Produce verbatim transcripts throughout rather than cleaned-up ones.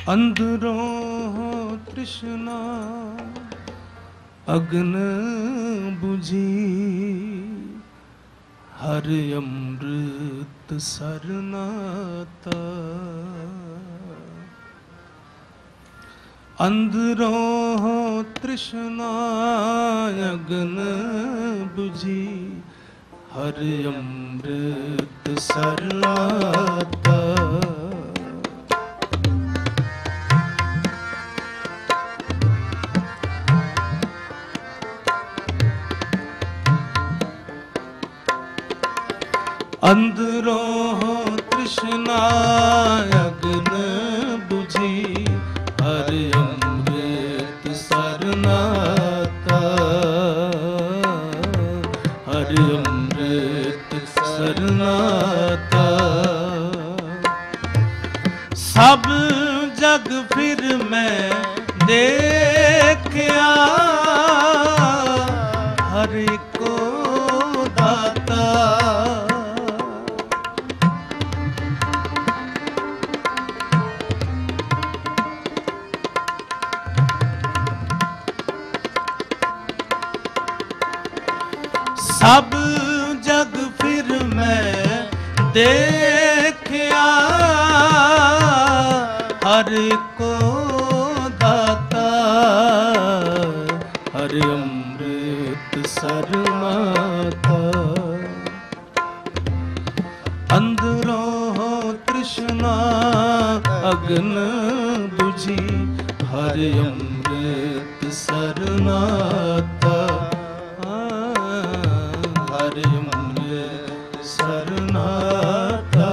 अंदरों तृष्णा अग्न बुझी, हर अमृत सरनाता। अंदरों तृष्णा अग्न बुझी, हर अमृत सरनाता। अंदरों तृष्णा अग्न बुझी, हर अमृत सरनाता। हर अमृत सरनाता। सब जग फिर मैं देखया, हर को दाता। सब जग फिर मैं देखया, हर को दाता। हर अमृत सरनाता। अंदरों तृष्णा अग्न बुझी, हर अमृत सरनाता। हर अमृत सरनाता।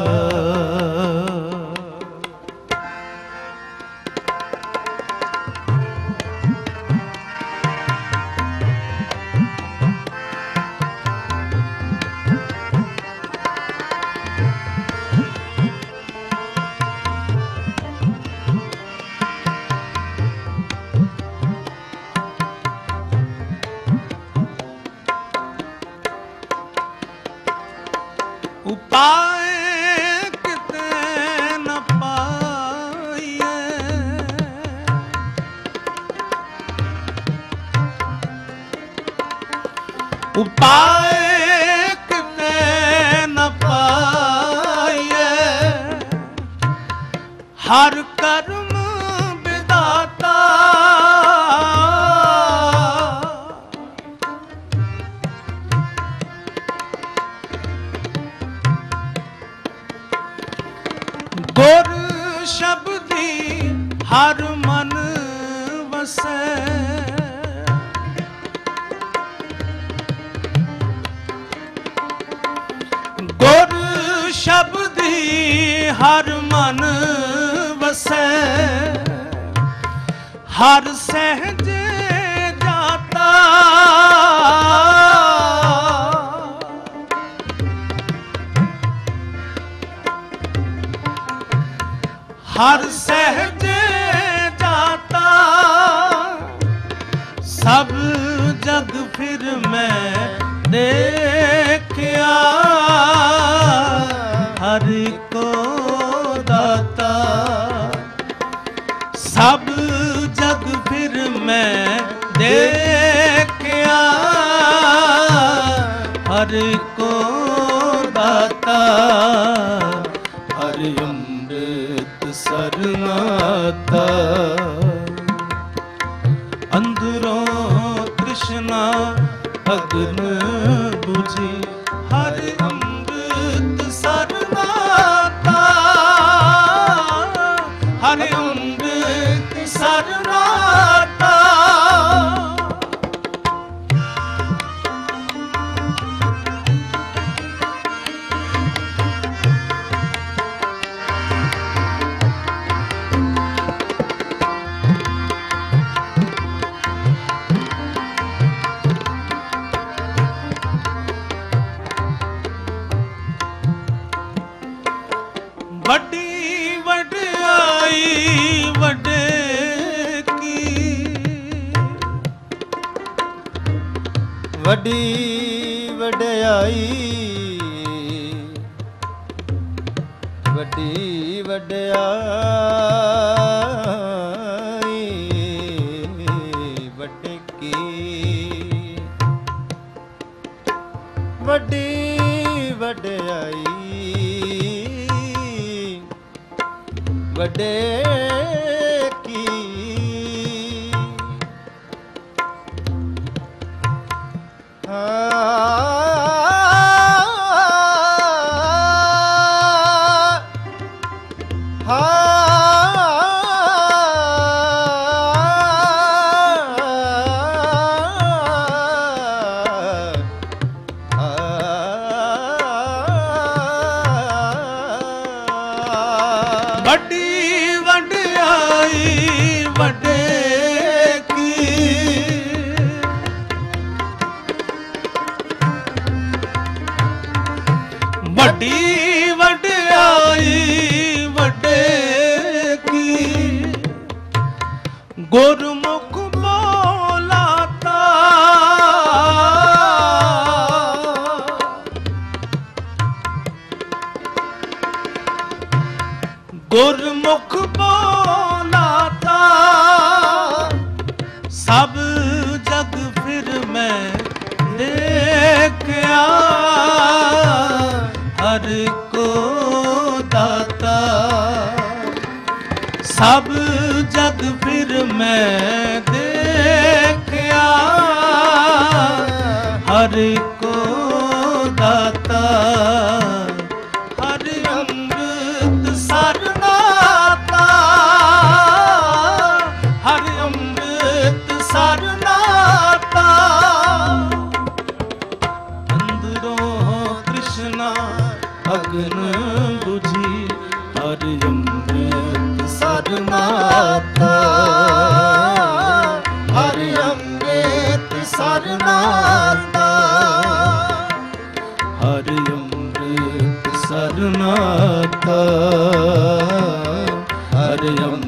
उपाय किते न पाइए, उपाय किते न पाइए, हर कर्म विधाता। गुर शब्दी हर मन वसै, गुर शब्दी हर मन वसै, हर सहज जाता। हर सहज जाता। सब जग फिर मैं देखया, हर को दाता। सब जग फिर मैं देखया, हर को दाता। हर अमृत सरनाता। अंदरों तृष्णा अग्न बुझी, हर अमृत सरनाता। हर अमृत सरनाता। वड्डी वड्याई वड्डे की, वड्डी वड्याई वड्डी वड्याई ਵੱਡੇ ਕੀ ਵੱਡੀ ਵਡਿਆਈ ਵੱਡੇ ਕੀ ਵੱਡੀ ਵਡਿਆਈ ਵੱਡੇ ਕੀ ਗੁਰਮੁਖ ਬੋਲਾਤਾ ਗੁਰਮੁਖ ਬੋਲਾਤਾ ਸਭ ਜਗ ਫਿਰ ਮੈਂ ਦੇਖਿਆ ਹਰ ਕੋ ਦਾਤਾ ਸਭ ਜਗ ਫਿਰ ਮੈਂ ਦੇਖਿਆ ਹਰ ਕੋ ਦਾਤਾ ਹਰ ਅੰਮ੍ਰਿਤ ਸਰਨਾਤਾ ਹਰ ਅੰਮ੍ਰਿਤ ਸਰਨਾਤਾ ਅੰਦਰੋਂ ਤ੍ਰਿਸ਼ਨਾ ਅਗਨ ਬੁਝੀ ਹਰ ਅੰਮ੍ਰਿਤ ਸਰਨਾਤਾ ਹਰ ਅੰਮ੍ਰਿਤ ਸਰਨਾਤਾ ਹਰ ਅੰਮ੍ਰਿਤ ਸਰਨਾਤਾ ਹਰ ਅੰਮ੍ਰਿਤ